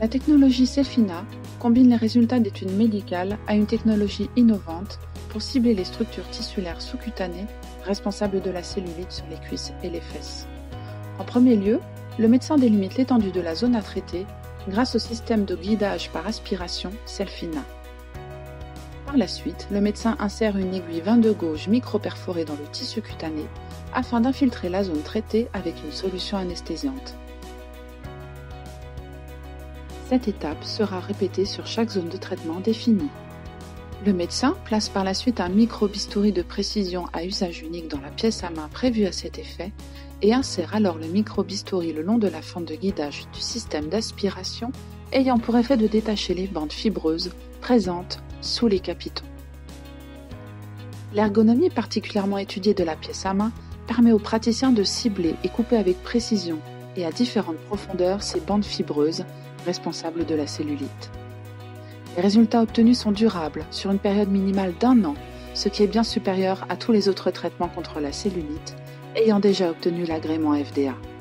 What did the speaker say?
La technologie Selfina combine les résultats d'études médicales à une technologie innovante pour cibler les structures tissulaires sous-cutanées responsables de la cellulite sur les cuisses et les fesses. En premier lieu, le médecin délimite l'étendue de la zone à traiter grâce au système de guidage par aspiration Selfina. Par la suite, le médecin insère une aiguille 22 gauge micro-perforée dans le tissu cutané afin d'infiltrer la zone traitée avec une solution anesthésiante. Cette étape sera répétée sur chaque zone de traitement définie. Le médecin place par la suite un micro-bistouri de précision à usage unique dans la pièce à main prévue à cet effet et insère alors le micro-bistouri le long de la fente de guidage du système d'aspiration ayant pour effet de détacher les bandes fibreuses présentes sous les capitons. L'ergonomie particulièrement étudiée de la pièce à main permet au praticien de cibler et couper avec précision et à différentes profondeurs ces bandes fibreuses responsables de la cellulite. Les résultats obtenus sont durables sur une période minimale d'1 an, ce qui est bien supérieur à tous les autres traitements contre la cellulite ayant déjà obtenu l'agrément FDA.